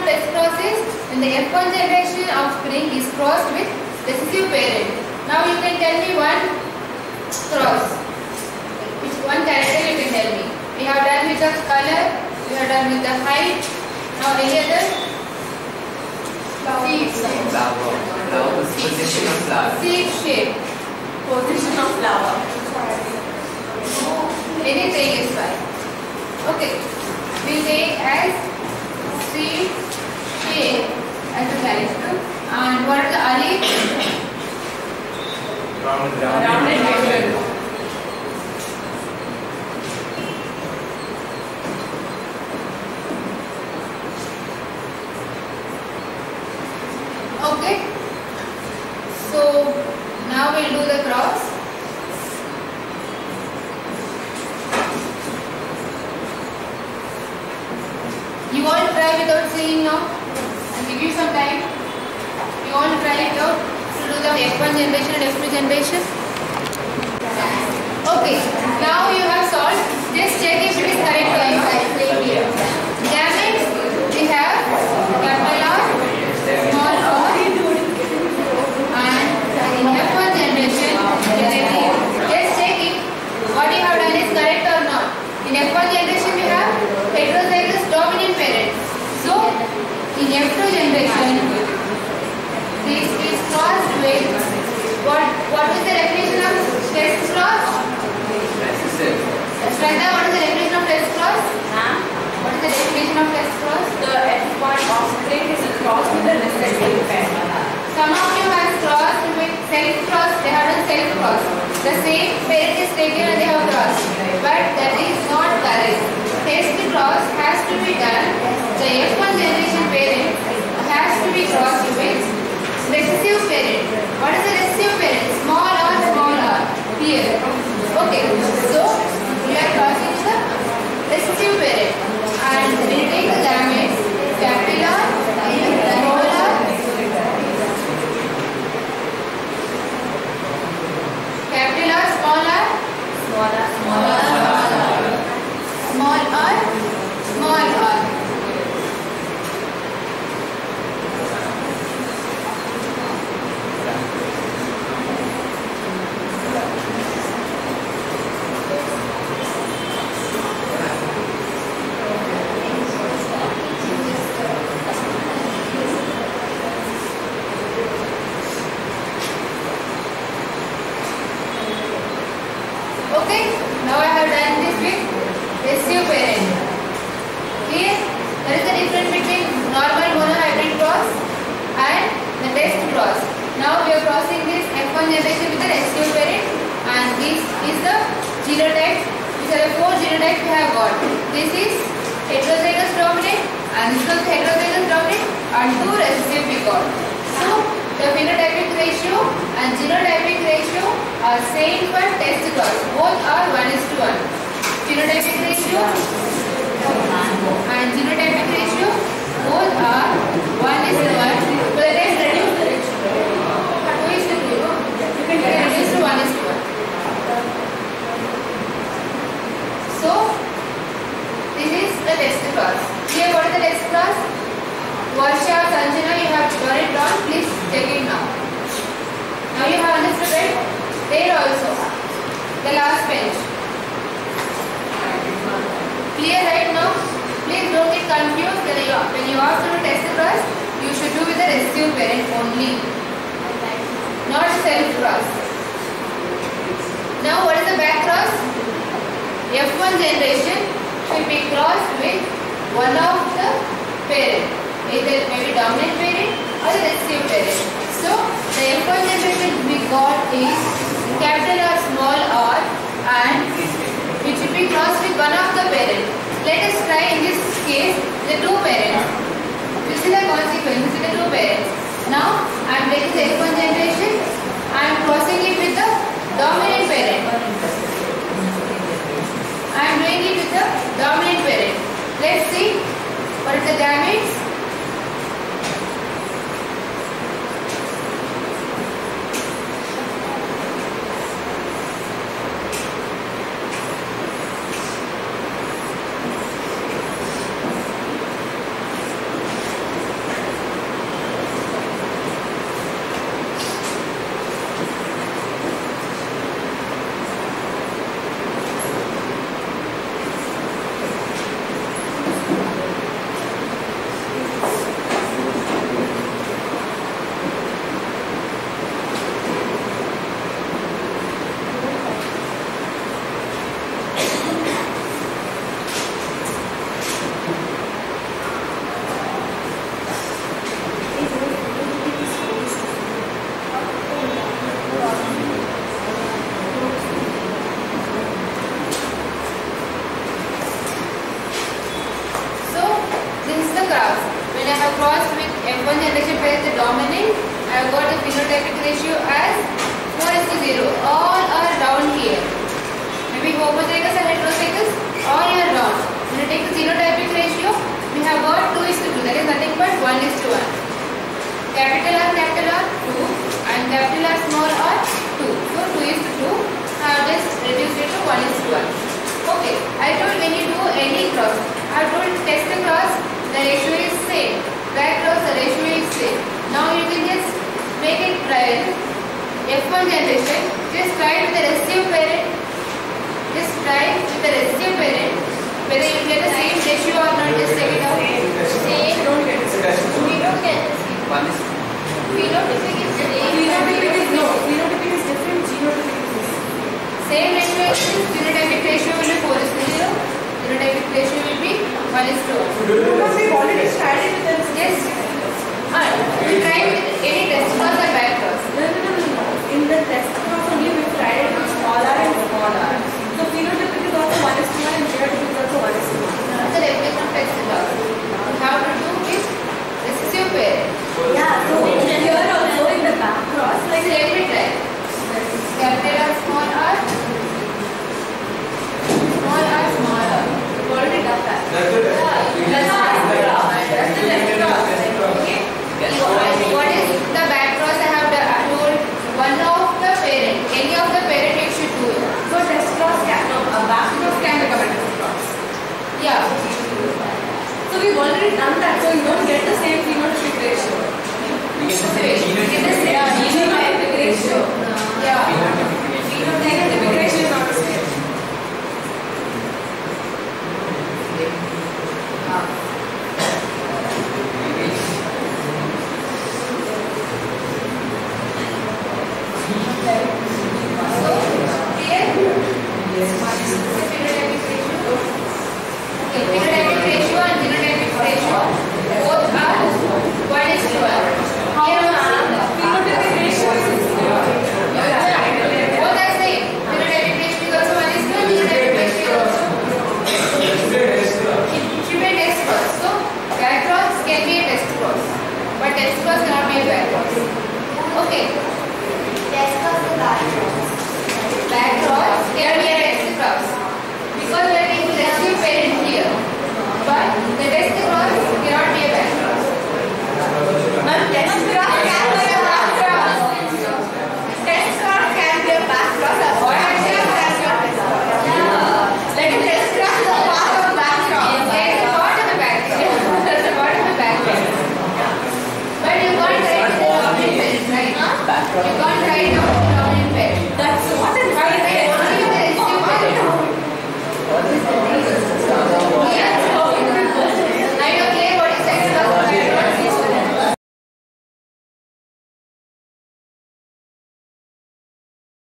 of test cross is when the F1 generation offspring is crossed with recessive parent. Now you can tell me one cross. Which one character you can tell me? We have done with the color, we have done with the height. Now any other? Flower. Position of flower. Seed shape. Position of flower. Anything is fine. Okay. We take as seed shape as a character. And what are the alleles? Rounded. Okay. So now we'll do the cross. You all try without seeing now. I'll give you some time. You all try it out to do the F1 generation and F2 generation. Okay. Now you have solved. Just check if it is correct or not. Gametes we have capital R, small r, and in F1 generation, just check if what you have done is correct or not. In F1 generation we have heterozygous dominant parent. So in F2 generation, this is crossed with what is the definition of test cross? Shraddha, what is the definition of test cross? What is the definition of test cross? The F1 offspring is a cross with the recessive parent. Some of you have crossed with self cross. They have done self cross. The same parent is taken and they have crossed, but that is not correct. Test cross has to be done. The F1 generation parent has to be crossed with recessive parent. What is the recessive parent? Small r. Here. Okay. So we are crossing the recessive parent, and when you take the gametes, capital R, small r, capital R, small r, small r. Okay, now I have done this with recessive parent. Here, there is a difference between normal monohybrid cross and the test cross. Now we are crossing this F1 generation with the recessive parent, and this is the genotype. These are the 4 genotypes we have got. This is heterozygous dominant, and this is heterozygous dominant, and 2 recessive we got. So the phenotypic ratio and genotypic ratio are same for test cross. Both are 1:1. Phenotypic ratio and genotypic ratio both are 1:1. So let us reduce the ratio. 2:2. You can reduce to 1:1. So this is the test cross. Here what is the test cross? Varsha, Sanjana, you have got it down. Please check it now. Now you have understood it. There also, the last page. Clear right now? Please don't get confused. When you ask to do test cross, you should do with the recessive parent only, not self cross. Now what is the back cross? F1 generation should be crossed with one of the parent, either maybe dominant parent or the recessive parent. So the F1 generation we got is capital R, small r, and which should be crossed with one of the parent. Let us try in this case the 2 parents. This is the consequence. This is the 2 parents. Now I am taking the F1 generation. I am crossing it with the dominant parent. I am doing it with the dominant parent. Let's see what is the gametes. ratio as 4:0. All are down here. Maybe homozygous and heterozygous, all are down. When you take the genotypic ratio, we have got 2:2. That is nothing but 1:1. Capital R 2 and capital R small r 2. So 2:2. I have just reduced it to 1:1. Okay. I told when you do any cross, I told test the cross, the ratio is same. Back cross, the ratio is same. Now you can just make it trial. F1 generation, just try with the recessive parent. Just try with the recessive parent. Whether you get the same ratio or not, just check it out. Same. Don't get it. We don't get the same. Phenotypic is same. Phenotypic is no. Phenotypic is different. Genotypic is different. Same ratio exists. Genotypic ratio will be 4:0. Genotypic ratio will be 1:1. Because we've already started with the Yes. We try with any test cross or back cross. No. In the test cross only we tried it with small r and small r. So phenotypic is also 1:1 and genotypic is also 1:1. That's the definition of test cross. How to do is recessive parent. Yeah. So here also in the back cross, like Let me try. Capital R small r. Small r small r. We've already done that. that's the test cross. Okay. What is the back cross? I have told one of the parent. Any of the parent you should do it. So test cross can a back cross can become a test cross. Yeah. So we've already done that. So you don't get the same phenotypic ratio. We get the same You get the same genotypic ratio. Yeah. Phenotypic ratio is not the same. So here, phenotypic ratio. Okay, phenotypic ratio and genotypic ratio both are 1:1. Here Phenotypic ratio is both are same. Phenotypic ratio is also 1:1. Genotypic ratio is also. It should be a test cross. So back cross can be a test cross, but test cross cannot be a back cross. Okay. Test cross is back cross. Back cross can be a test cross because we are taking recessive parent here, but the test cross cannot be a back cross. But test cross can be a back cross. Test cross can be a back cross. A boy can be a back cross. Yeah. Like a test cross is a part of a back cross. There is a part of the back cross. There is a part of the back cross. But you can't write the parent, right? You can't